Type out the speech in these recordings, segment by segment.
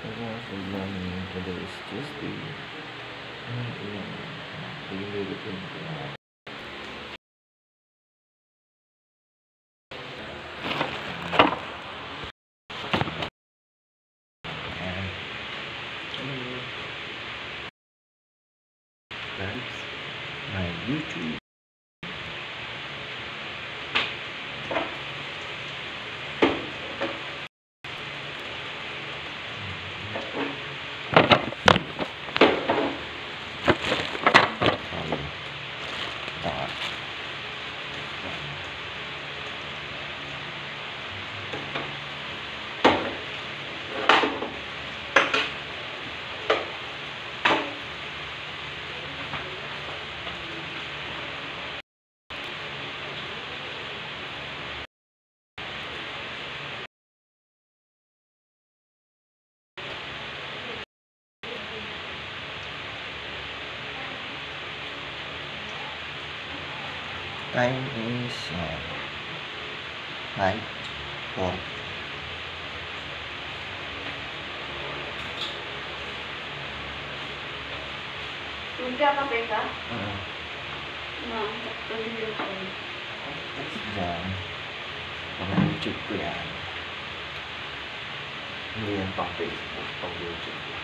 Food namin today is Tuesday. Ilan? Lililutin ko. That's my YouTube. Time is 9:04. Magkakape ka? Diyan. Pang YouTube ko yan. Hindi yan pang Facebook, pang YouTube ko.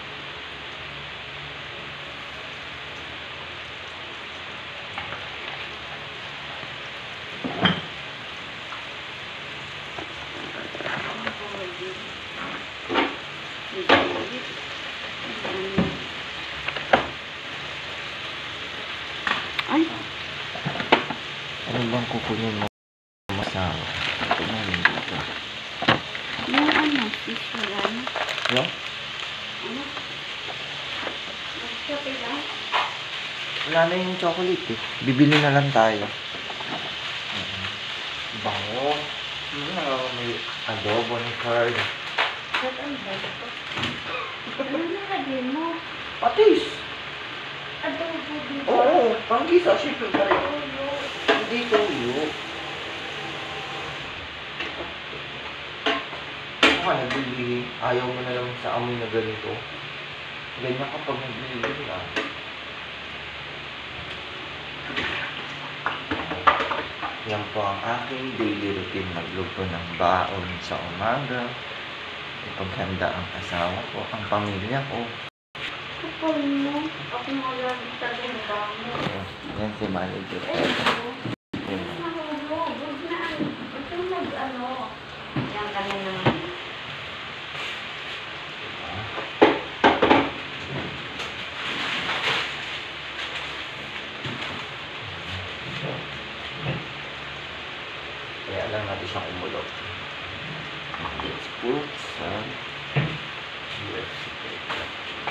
Ay, Ano bang kukunin mo masawa? Ito namin dito. yung ano, fish wala. Hello? Ano? Magkape lang? Wala na yung chocolate eh. Bibili na lang tayo. Bango. May adobo ni Carl. Ba't ang bala ko? Ano nalagay mo? Patis! Adobo dito. Oo, panggisa. Siyempre pa rin. Ulo. Hindi tuyo. Ano ka nagbibili? Ayaw mo na lang sa amoy na ganito. Ganyan kapag nagbibili ka. Yan po ang aking daily routine. Magluto ng baon sa umaga. Ipaghanda ang asawa ko, ang pamilya ko. Kapal mo. Ako nalagay talagang bango. Yan si manager. Yan. Mahulog. Huwag na. Ito mag-ano. Yan kami naman. Kaya lang natin siyang umulog. Let's put some UFC paper.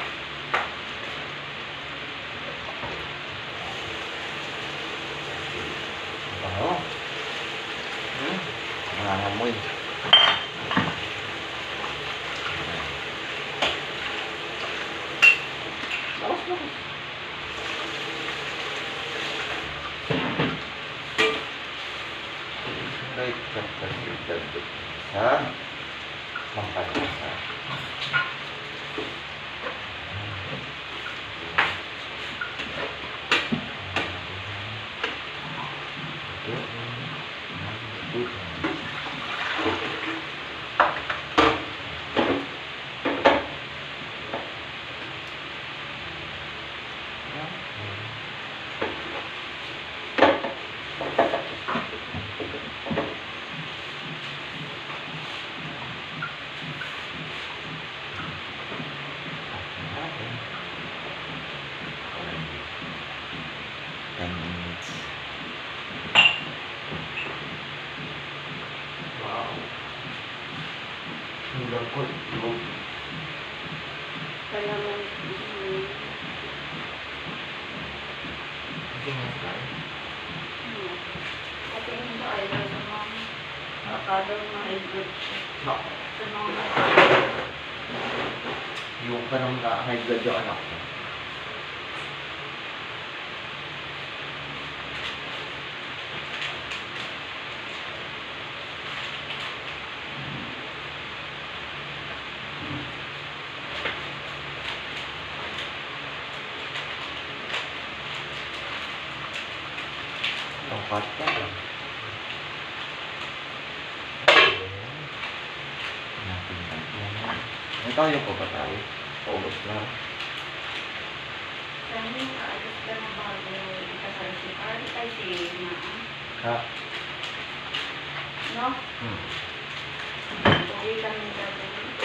Bango. Nangangamoy. Bawas mo. Right, sa pampalasa. Kailangan. Kasi hindi ba ayaw sa mga akala na hybrid siya. Sa mga Yung ka nang high blood yung anak ko. Apat ka. Natin yan. May tayo pa ba tayo? Paubos lang. Sabi mo, alis ka na bago ikasal si Carl, ay si Ma. Ha? No? Hmm. Uwi kami gabi.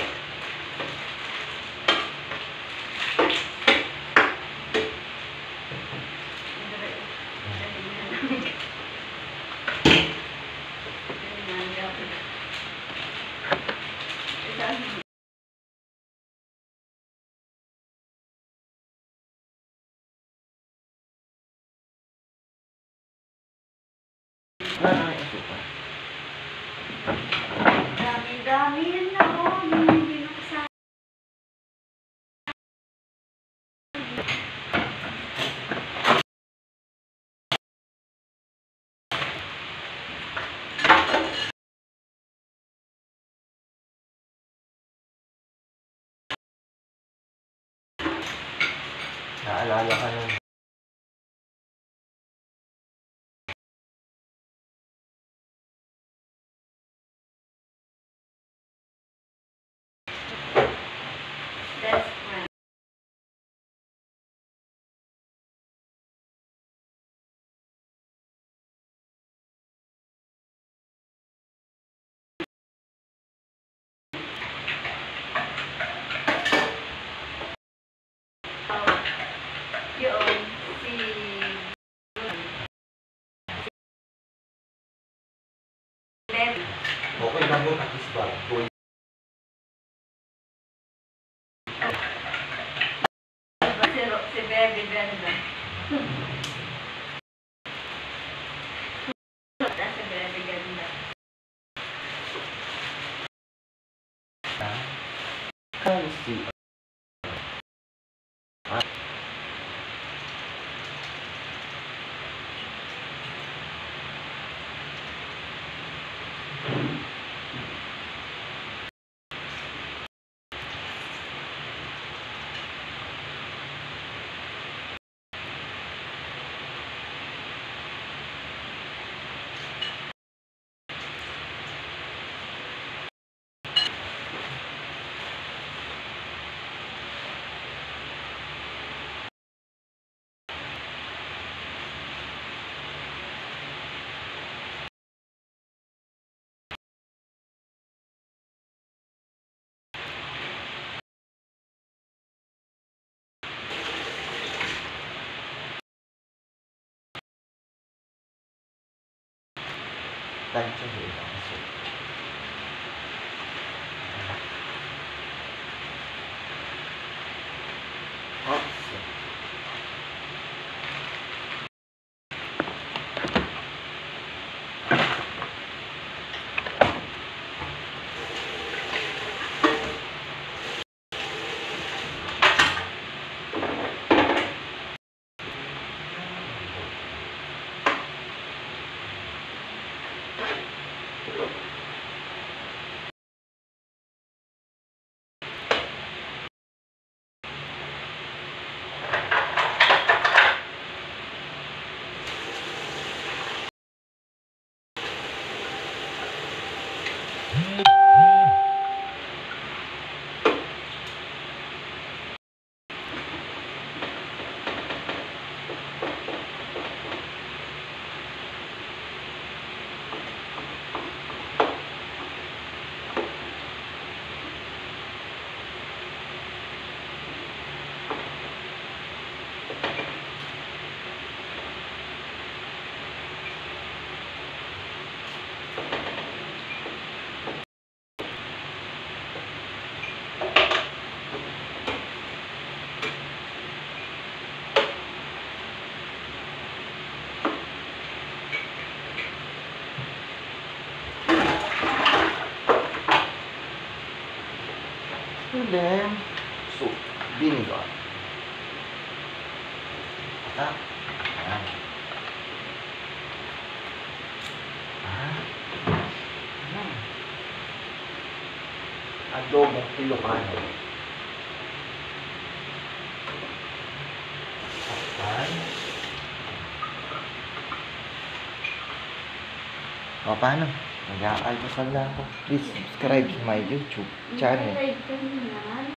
Wala na ito pa. Dami-dami yan na oh, hindi binuksan. Naalala ka nun. Best friend. Yun, si Baby. Okay lang yun, at least ba? Boy. Si Baby Benda. Si Baby Ganda. Kasi, tansya mo ito kasi. Okay. And then, so, vinegar. Ah, ayan. Ayan. Adobong Ilocano. Ayan. O, paano? Mag-aalmusal na ako. Please subscribe to my YouTube channel. Nag-live ka na.